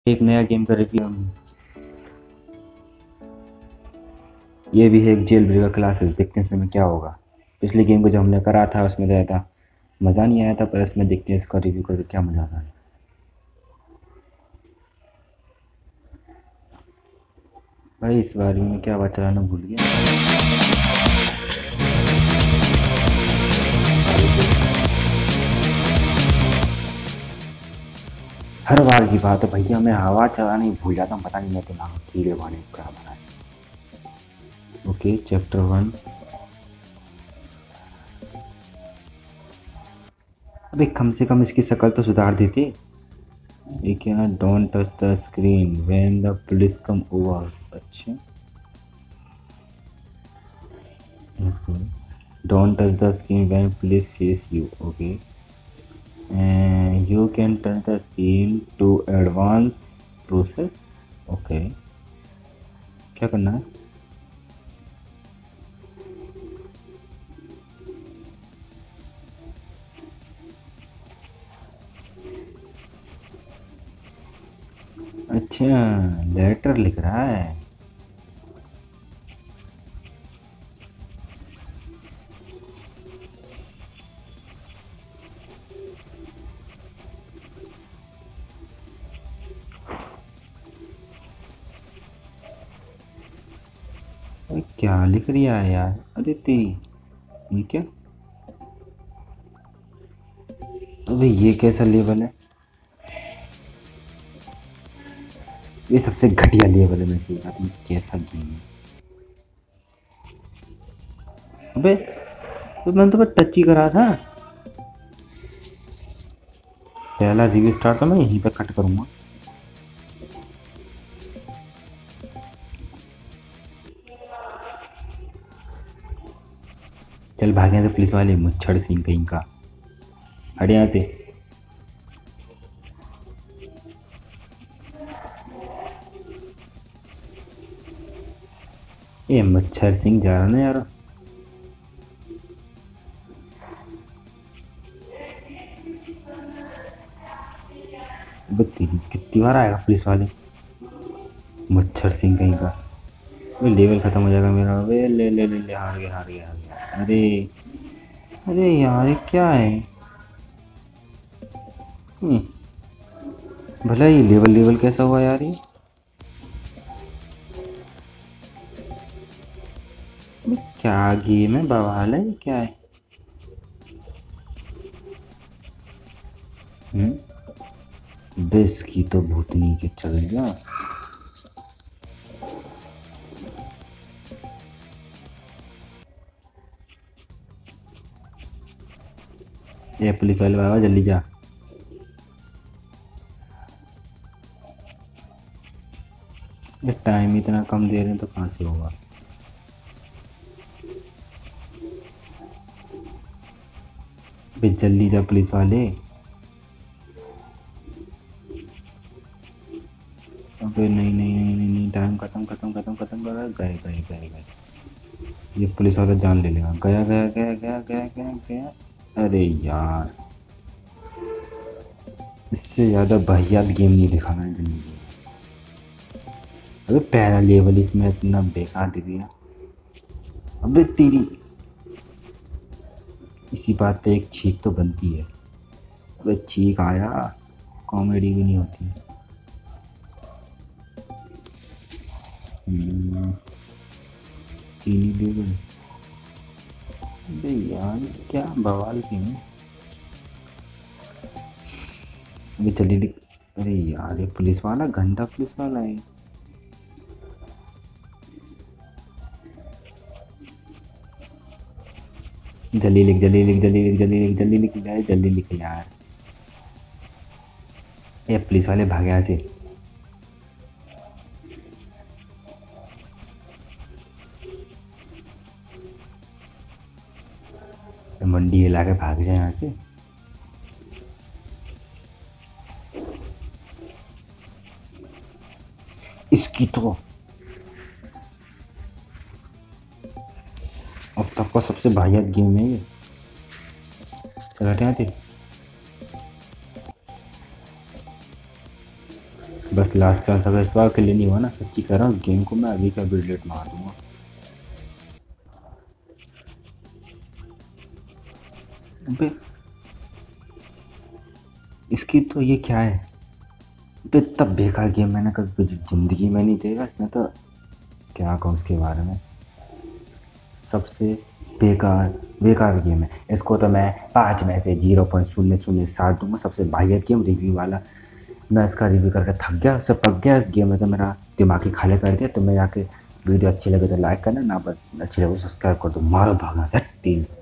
एक नया गेम का रिव्यू। ये भी है एक जेल ब्रेकर क्लासेस। देखते हैं इसमें क्या होगा। पिछले गेम को जब हमने करा था उसमें तो था मज़ा नहीं आया था, पर इसमें देखते हैं इसका रिव्यू करके क्या मज़ा आता है। भाई इस बार में क्या बात चलाना भूल गया। हर बार की बात है भैया, मैं हवा चलाना ही भूल जाता हूँ। पता नहीं मैं तो नाम कीड़े वाले क्या बना है। Okay chapter 1। अबे कम से कम इसकी शक्ल तो सुधार देते। ये क्या, don't touch the screen when the police come over. अच्छा, don't touch the screen when police face you. Okay, you can touch the screen to advance process. Okay, क्या करना है? अच्छा, लेटर लिख रहा है। अरे क्या लिख रिया है यार? अरे तेरी, ये क्या? अबे ये कैसा लेवल है? ये सबसे घटिया लेवल है में से एक। आदमी कैसा गेम है? अबे तो मैंने तो टच ही करा था। पहला रिव्यू स्टार्ट तो मैं यहीं पे कट करूंगा। चल भाग यहाँ से पुलिस वाले, मुच्छड़ सिंह कहीं का। हट यहाँ से। ये मच्छर सिंह जा रहा ना यार। कितनी बार आएगा पुलिस वाले? मच्छर सिंह कहीं का। वो लेवल खत्म हो जाएगा मेरा। वे ले ले ले ले, हार गया हार गया हार गया। अरे अरे यार ये क्या है? हम्म, भला ये लेवल लेवल कैसा हुआ यार ये? क्या गेम है, बवाल है, ये क्या है? बेस की तो भूतनी के चल गया। ये पुलिस वाले बाबा जल्दी जा। ये टाइम इतना कम दे रहे हैं तो कहाँ से होगा? बे जल्दी जा पुलिस वाले। अबे नहीं नहीं नहीं नहीं नहीं, टाइम खत्म खत्म खत्म खत्म कर रहा है। गए गए गए गए। ये पुलिस वाला जान ले लेगा। गया गया गया गया गया गया गया। अरे यार, इससे ज़्यादा वाहियात गेम नहीं दिखाना है जिंदगी में। अबे पहला लेवल इसमें इतना बेकार दे दिया। अबे तेरी, इसी बात पे एक छींक तो बनती है। अबे छींक आया, कॉमेडी भी नहीं होती। चीनी लेवल। अबे यार क्या बवाल गेम है। अबे जल्दी लिख। अरे यार ये पुलिस वाला, घंटा पुलिस वाला है। जल्दी लिख जल्दी लिख जल्दी लिख जल्दी लिख जल्दी लिख यार, जल्दी लिख यार। ये पुलिस वाले भागे यहाँ से। मंडी हिला के भाग जाए यहाँ से। इसकी तो अब तक का सबसे वाहियात गेम है ये। चल हट यहाँ से। बस लास्ट चांस, अगर इस बार के लिए नहीं हुआ ना, सच्ची कह रहा हूँ, गेम को मैं अभी का भी डिलीट मार दूंगा। अबे इसकी तो ये क्या है? अबे इतना बेकार गेम मैंने कभी ज़िंदगी में नहीं देखा। इसमें तो क्या कहूँ उसके बारे में, सबसे बेकार बेकार गेम है। इसको तो मैं 5 में से 0.007 दूंगा। सबसे वाहियत गेम रिव्यू वाला। मैं इसका रिव्यू करके थक गया, उससे पक गया। इस गेम में तो मेरा दिमाग ही खाली कर दिया। तो मैं जाके वीडियो अच्छी लगे तो लाइक करना, ना बस अच्छी लगे तो सब्सक्राइब कर दो। मारो भागा तीन